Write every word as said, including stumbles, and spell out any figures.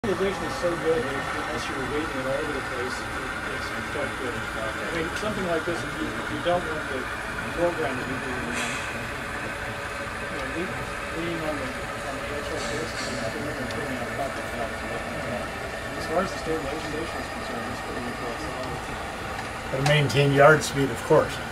Stabilization is so good that unless you're waving it all over the place, it's quite good. I mean, something like this, if you, if you don't want the foreground to be moving around, you know, lean, lean on the on the edge like this, and then you're putting out pocket flaps. As far as the stabilization is concerned, it's pretty good. Got to maintain yard speed, of course.